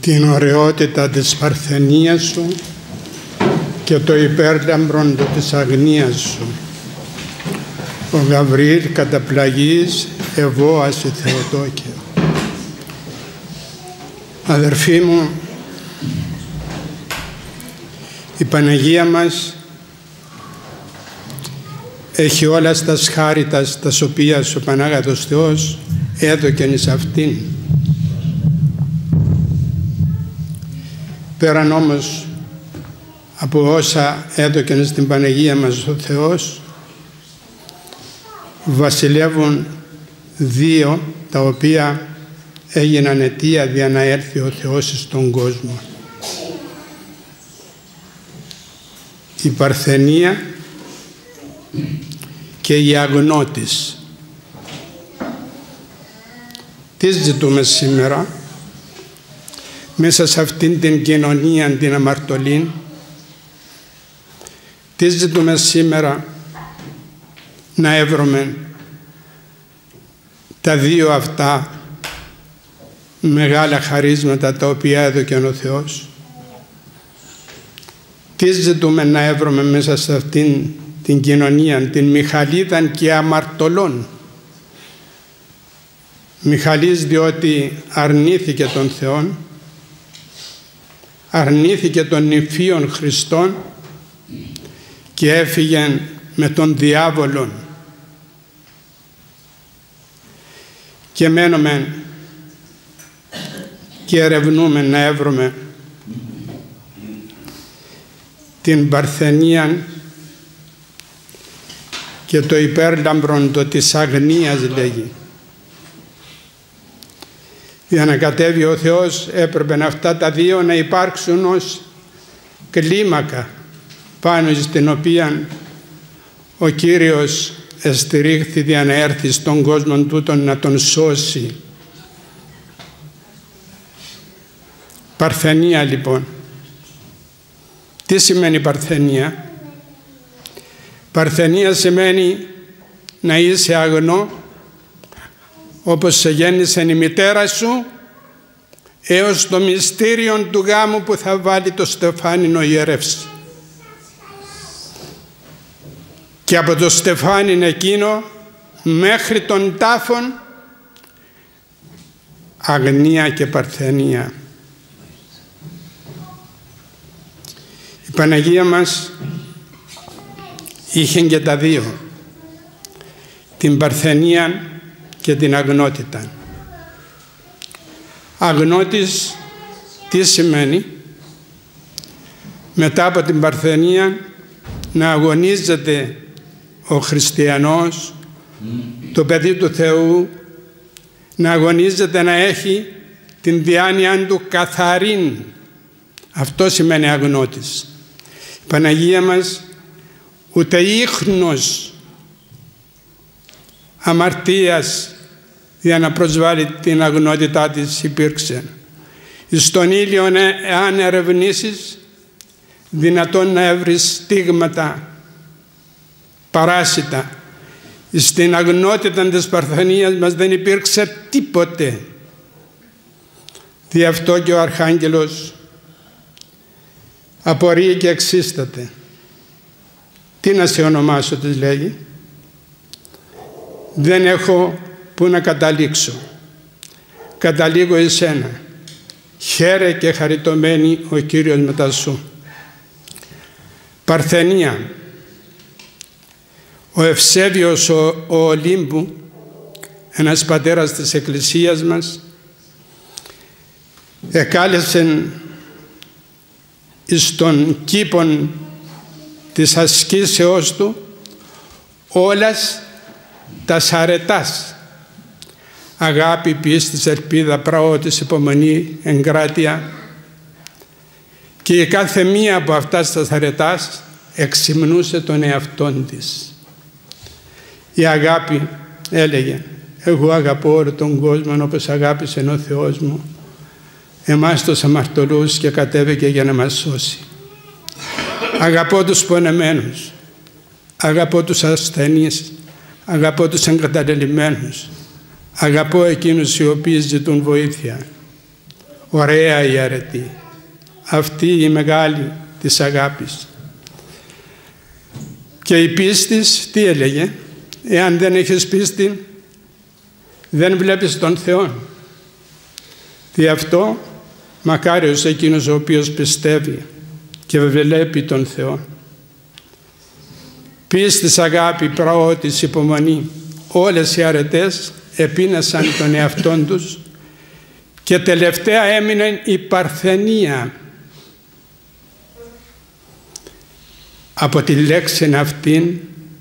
την ωραιότητα της παρθενίας σου και το υπέρλαμπρον της αγνίας σου. Ο Γαβριήλ καταπλαγής ευώασε Θεοτόκιο. Αδερφοί μου, η Παναγία μας έχει όλα στα χάριτας τας οποίας ο Πανάγατος Θεός έδωκεν εις αυτήν. Πέραν όμως από όσα έδωκεν στην Παναγία μας ο Θεός, βασιλεύουν δύο τα οποία έγιναν αιτία για να έρθει ο Θεός στον κόσμο. Η παρθενία και η αγνώτης. Τι ζητούμε σήμερα μέσα σε αυτήν την κοινωνία την αμαρτωλή? Τι ζητούμε σήμερα? Να έβρωμε τα δύο αυτά μεγάλα χαρίσματα τα οποία έδωκε ο Θεός. Τι ζητούμε να έβρωμε μέσα σε αυτήν την κοινωνία, την Μιχαλίδαν και αμαρτωλών? Μιχαλής διότι αρνήθηκε τον Θεόν, αρνήθηκε τον νηφίον Χριστόν και έφυγε με τον διάβολον. Και μένουμε και ερευνούμε να έβρωμε την παρθενία και το υπέρλαμπρον το της αγνίας, λέγει. Για να κατέβει ο Θεός έπρεπε αυτά τα δύο να υπάρξουν ως κλίμακα πάνω στην οποία ο Κύριος εστηρίχθη για να έρθει στον κόσμο τούτον να τον σώσει. Παρθενία λοιπόν. Τι σημαίνει παρθενία? Παρθενία σημαίνει να είσαι αγνό όπως σε γέννησε η μητέρα σου έως το μυστήριο του γάμου που θα βάλει το στεφάνι ιερεύς. Και από το στεφάνι εκείνο μέχρι τον τάφον αγνία και παρθενία. Η Παναγία μας είχε και τα δύο, την παρθενία και την αγνότητα. Αγνώτης τι σημαίνει? Μετά από την παρθενία να αγωνίζεται ο χριστιανός, το παιδί του Θεού, να αγωνίζεται να έχει την διάνοια του καθαρήν. Αυτό σημαίνει αγνώτης. Η Παναγία μας ούτε ίχνος αμαρτίας για να προσβάλλει την αγνότητά της υπήρξε. Στον ήλιο εάν ερευνήσεις δυνατόν να έβρεις στίγματα, παράσιτα. Στην αγνότητα της παρθενίας μας δεν υπήρξε τίποτε. Δι' αυτό και ο Αρχάγγελος απορεί και εξίσταται. Τι να σε ονομάσω, της λέγει? Δεν έχω που να καταλήξω. Καταλήγω εσένα. Χαίρε και χαριτωμένη ο Κύριος μετά σου. Παρθενία. Ο Ευσέβιος ο Ολύμπου, ένας πατέρας της Εκκλησίας μας, εκάλεσε εις των κήπων της ασκήσεώς του όλας τα αρετάς. Αγάπη, πίστη, ελπίδα, πραότης, υπομονή, εγκράτεια. Και η κάθε μία από αυτάς τα αρετάς εξυμνούσε τον εαυτόν της. Η αγάπη έλεγε, εγώ αγαπώ όλο τον κόσμο όπως αγάπησε ο Θεός μου εμάς τους αμαρτωλούς και κατέβηκε για να μας σώσει. Αγαπώ τους πονεμένους, αγαπώ τους ασθενείς, αγαπώ τους εγκαταλελειμμένους, αγαπώ εκείνους οι οποίοι ζητούν βοήθεια. ωραία η αρετή. Αυτή η μεγάλη της αγάπης. Και η πίστη τι έλεγε? Εάν δεν έχεις πίστη, δεν βλέπεις τον Θεό. Δι' αυτό μακάριος εκείνος ο οποίος πιστεύει και βλέπει τον Θεό. Πίστης, αγάπη, πραότης, υπομονή, όλες οι αρετές επίνασαν τον εαυτόν τους και τελευταία έμεινε η παρθενία. Από τη λέξη αυτήν,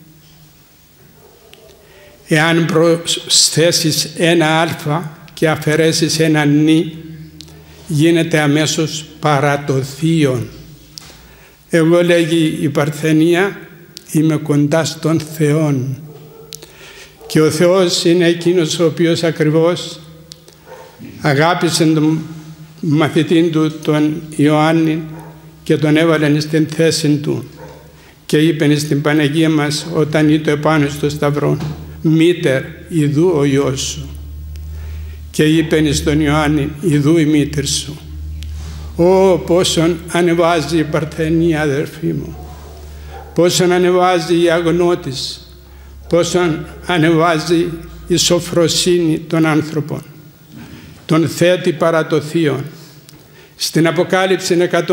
εάν προσθέσεις ένα α και αφαιρέσεις ένα νη, γίνεται αμέσως παρατοθείον. Εγώ, λέγει η παρθενία, είμαι κοντά στον Θεόν. Και ο Θεός είναι εκείνος ο οποίος ακριβώς αγάπησε τον μαθητή του, τον Ιωάννη, και τον έβαλε στην θέση του. Και είπε στην Παναγία μας όταν ήτο επάνω στο σταυρό, «Μήτερ, ιδού ο Υιός σου». Και είπε στον Ιωάννη, «Ιδού η μήτηρ σου». Ω, πόσον ανεβάζει η παρθενία, αδερφοί μου, πόσον ανεβάζει η αγνώτης, πόσον ανεβάζει η σοφροσύνη των άνθρωπων, τον θέτει παρατοθείον. Στην Αποκάλυψη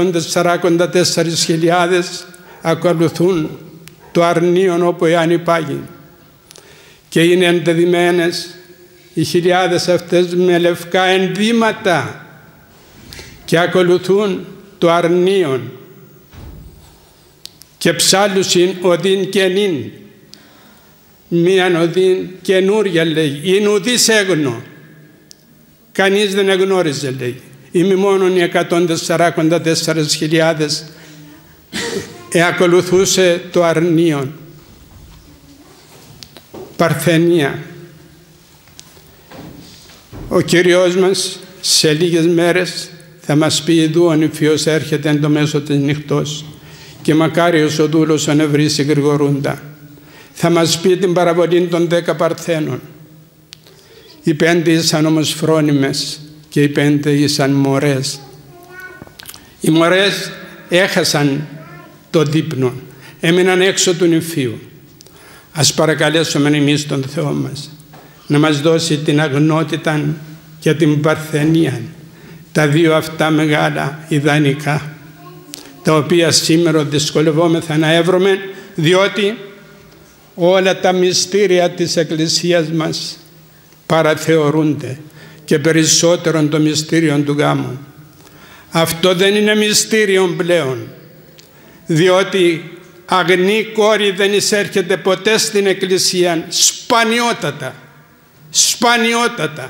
144.000 ακολουθούν το αρνίον όπου εάν υπάγει, και είναι εντεδειμένες οι χιλιάδες αυτές με λευκά ενδύματα και ακολουθούν το αρνίον. Και ψάλλουσιν οδύν καινήν, μίαν οδύν καινούρια, λέγει, είναι ουδής έγνο, κανείς δεν εγνώριζε, λέγει. Είμαι μόνον οι 144.000 ακολουθούσε το αρνίον. Παρθενία. Ο Κύριος μας σε λίγες μέρες θα μας πει, «Ιδού ο νηφίος έρχεται εν το μέσο της νυχτός και μακάριος ο δούλος ο νευρής γρηγορούντα». Θα μας πει την παραβολή των 10 παρθένων. Οι 5 ήσαν όμως φρόνιμες και οι 5 ήσαν μωρές. Οι μωρές έχασαν το δείπνο, έμειναν έξω του νηφίου. Ας παρακαλέσουμε εμείς τον Θεό μας να μας δώσει την αγνότητα και την παρθενία, τα δύο αυτά μεγάλα ιδανικά, τα οποία σήμερα δυσκολευόμεθα να έβρουμε, διότι όλα τα μυστήρια της Εκκλησίας μας παραθεωρούνται, και περισσότερον το μυστήριο του γάμου. Αυτό δεν είναι μυστήριο πλέον, διότι αγνή κόρη δεν εισέρχεται ποτέ στην Εκκλησία, σπανιότατα.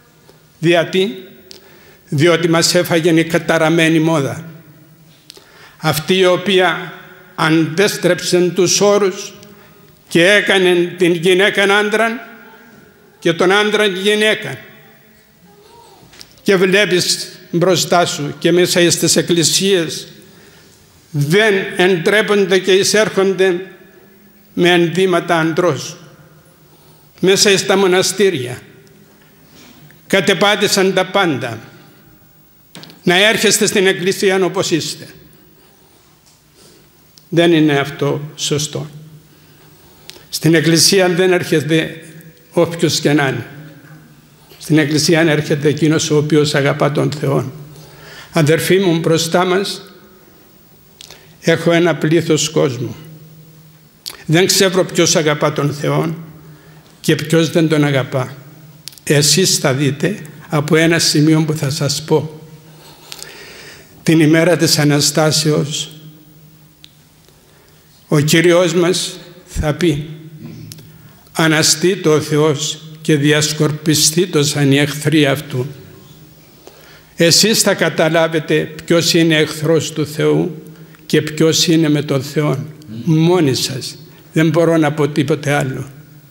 Διότι μας έφαγε η καταραμένη μόδα. Αυτή η οποία αντέστρεψε τους όρους και έκανε την γυναίκα άντραν και τον άντρα γυναίκα. Και βλέπεις μπροστά σου και μέσα στις εκκλησίες δεν εντρέπονται και εισέρχονται με ενδύματα αντρός. Μέσα στα μοναστήρια κατεπάτησαν τα πάντα. Να έρχεστε στην εκκλησία όπως είστε. Δεν είναι αυτό σωστό. Στην εκκλησία δεν έρχεται όποιος και να είναι. Στην εκκλησία έρχεται εκείνος ο οποίος αγαπά τον Θεό. Αδερφοί μου, μπροστά μας έχω ένα πλήθος κόσμου. Δεν ξέρω ποιος αγαπά τον Θεό και ποιος δεν τον αγαπά. Εσείς θα δείτε από ένα σημείο που θα σας πω. Την ημέρα της Αναστάσεως ο Κύριος μας θα πει, «Αναστήτω ο Θεός και διασκορπιστήτω σαν οι εχθροί αυτού». Εσείς θα καταλάβετε ποιος είναι εχθρός του Θεού και ποιος είναι με τον Θεό. Μόνοι σας. Δεν μπορώ να πω τίποτε άλλο.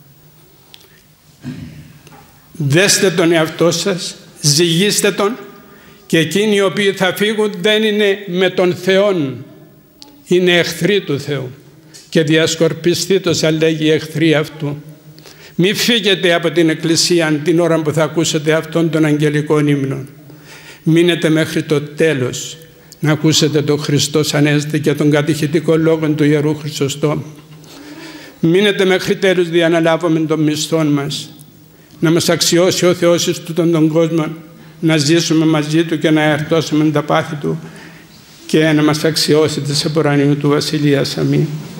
Δέστε τον εαυτό σας, ζυγίστε τον, και εκείνοι οι οποίοι θα φύγουν δεν είναι με τον Θεό, είναι εχθροί του Θεού. Και διασκορπιστήτω σαν λέγει εχθροί αυτού. Μη φύγετε από την εκκλησία την ώρα που θα ακούσετε αυτόν τον αγγελικό ύμνο. Μείνετε μέχρι το τέλος να ακούσετε τον Χριστός Ανέστη και τον κατηχητικό λόγο του Ιερού Χρυσοστόμου. Μείνετε μέχρι τέλους για να λάβουμε τον μισθό μας, να μας αξιώσει ο Θεός εις τούτον τον κόσμο, να ζήσουμε μαζί Του και να εορτώσουμε τα πάθη Του και να μας αξιώσει της επουρανίου του Βασιλείας. Αμήν.